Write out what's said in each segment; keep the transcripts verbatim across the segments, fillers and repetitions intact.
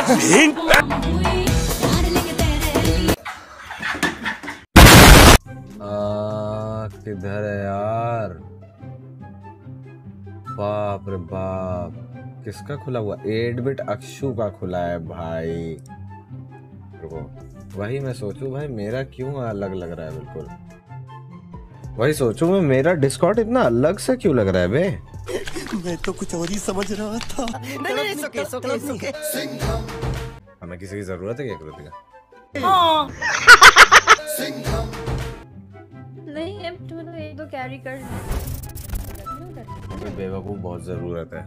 किधर है यार? बाप रे बाप, किसका खुला हुआ? एट बिट अक्षु का खुला है भाई। रुको, वही मैं सोचूं भाई मेरा क्यों अलग लग रहा है बिल्कुल। वही सोचूं मैं, मेरा डिस्कॉर्ड इतना अलग से क्यों लग रहा है बे? मैं तो कुछ और ही समझ रहा था। नहीं नहीं सुके, सुके, सुके। हमें किसी की जरूरत है क्या कृतिका? हाँ। नहीं अब तुम तो एक दो कैरी कर। मुझे बेवकूफ बहुत जरूरत है।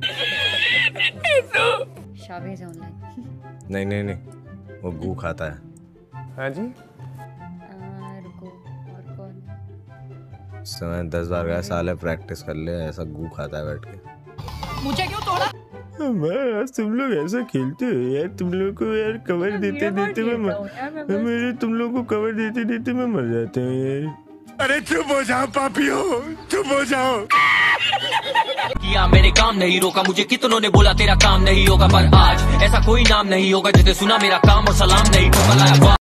शाबेज ऑनलाइन। नहीं नहीं नहीं, वो गू खाता है। हाँ जी। रुको, और कौन? समय दस बार गया साले, प्रैक्टिस कर ले। ऐसा गू खाता है बैठ के। मुझे क्यों तोड़ा? आज तुम लोग ऐसा खेलते हो यार, तुम लोग को यार कवर देते देते मैं मेरे तुम लोग को कवर देते देते मैं मर जाता हूँ यार। अरे चुप हो जाओ पापियो, चुप हो जाओ। किया मैंने काम नहीं रोका, मुझे कितनों ने बोला तेरा काम नहीं होगा, पर आज ऐसा कोई नाम नहीं होगा जिसे सुना मेरा काम और सलाम नहीं ठोका।